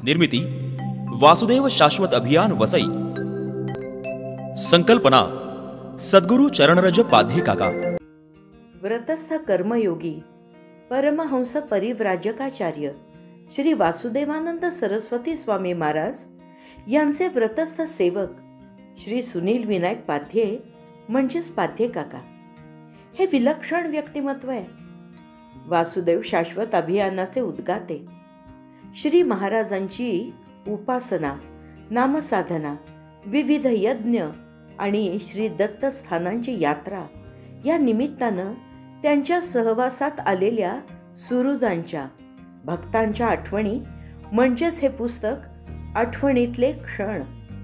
निर्मिती वासुदेव शाश्वत अभियान वसई। संकल्पना सद्गुरु चरणरज पाध्ये काका। व्रतस्थ कर्मयोगी परमहंस परिव्राजकाचार्य श्री वासुदेवानंद सरस्वती स्वामी महाराज यांचे व्रतस्थ सेवक श्री सुनील विनायक पाध्ये म्हणजेच पाध्ये काका हे विलक्षण व्यक्तिमत्व आहे। वासुदेव शाश्वत अभियानाचे उद्गाते, श्री महाराजांची उपासना, नामसाधना, विविध यज्ञ आणि श्री दत्तस्थानांची यात्रा या निमित्तानं त्यांच्या सहवासात आलेल्या सुहृदांच्या भक्तांच्या आठवणी म्हणजेच हे पुस्तक आठवणीतले क्षण।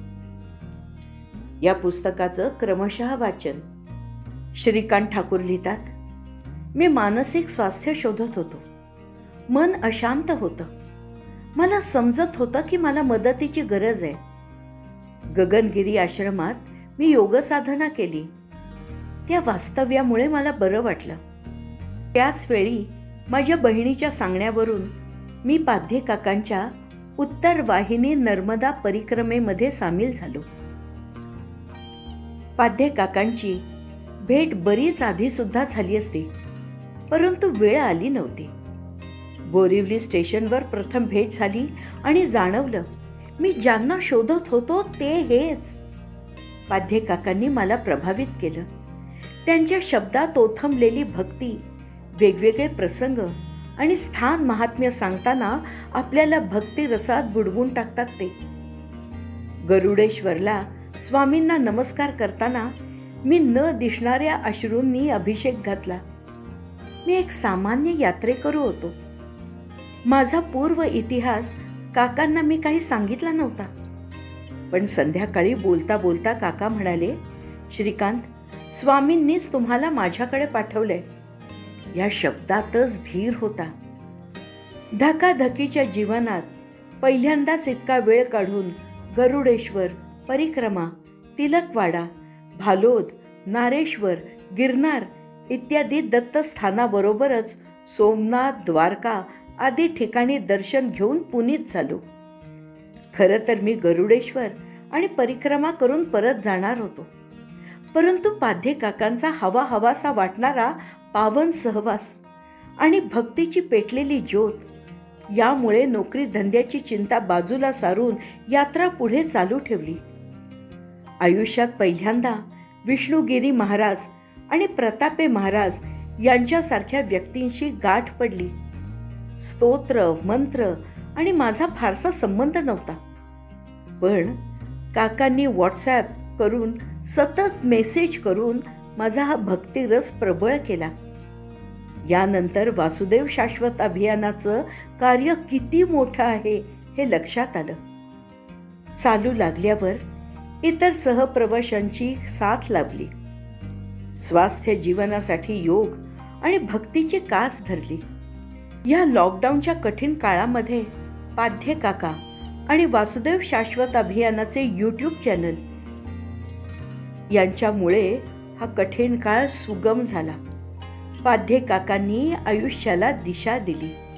या पुस्तकाचं क्रमशः वाचन श्रीकांत ठाकूर लिहितात, मी मानसिक स्वास्थ्य शोधत होतो। मन अशांत होतं। मला समजत होतं की मला मदतीची गरज आहे। गगनगिरी आश्रमात मी योग साधना केली। त्या वास्तव्यामुळे मला बरं वाटलं। त्याच वेळी माझ्या बहिणीच्या सांगण्यावरून मी पाध्ये काकांच्या उत्तर वाहिनी नर्मदा परिक्रमेमध्ये सामील झालो। पाध्ये काकांची भेट बरीच आधी सुद्धा झाली असती, परंतु वेळ आली नव्हती। बोरिवली स्टेशनवर प्रथम भेट झाली आणि जाणवलं मी ज्यांना शोधत होतो ते हेच। पाध्ये काकांनी मला प्रभावित केलं। त्यांच्या शब्दात ओथंबलेली भक्ती, वेगवेगळे प्रसंग आणि स्थान महात्म्य सांगताना आपल्याला भक्ती रसात बुडवून टाकतात ते। गरुडेश्वरला स्वामींना नमस्कार करताना मी न दिसणाऱ्या अश्रूंनी अभिषेक घातला। मी एक सामान्य यात्रेकरू होतो। माझा पूर्व इतिहास काकांना मी काही सांगितला नव्हता। पण संध्याकाळी बोलता बोलता काका म्हणाले, श्रीकांत, स्वामींनीच तुम्हाला माझ्याकडे पाठवलंय। या शब्दातच धीर होता। धकाधकीच्या जीवनात पहिल्यांदाच इतका वेळ काढून गरुडेश्वर, परिक्रमा, तिलकवाडा, भालोद, नारेश्वर, गिरनार इत्यादी दत्तस्थानाबरोबरच सोमनाथ, द्वारका आदी ठिकाणी दर्शन घेऊन पुनीत झालो। खरं तर मी गरुडेश्वर आणि परिक्रमा करून परत जाणार होतो, परंतु पाध्ये काकांचा हवा हवासा वाटणारा पावन सहवास आणि भक्तीची पेटलेली ज्योत यामुळे नोकरी धंद्याची चिंता बाजूला सारून यात्रा पुढे चालू ठेवली। आयुष्यात पहिल्यांदा विष्णुगिरी महाराज आणि प्रतापे महाराज यांच्यासारख्या व्यक्तींशी गाठ पडली। स्तोत्र, मंत्र आणि माझा फारसा संबंध नव्हता, पण काकांनी व्हॉट्सॲप करून सतत मेसेज करून माझा हा भक्तिरस प्रबळ केला। यानंतर वासुदेव शाश्वत अभियानाचं कार्य किती मोठं आहे हे लक्षात आलं। चालू लागल्यावर इतर सहप्रवाशांची साथ लाभली। स्वास्थ्य जीवनासाठी योग आणि भक्तीची कास धरली। या लॉकडाऊनच्या कठीण काळामध्ये पाध्ये काका आणि वासुदेव शाश्वत अभियानाचे यूट्यूब चॅनल यांच्यामुळे हा कठीण काळ सुगम झाला। पाध्ये काकांनी आयुष्याला दिशा दिली।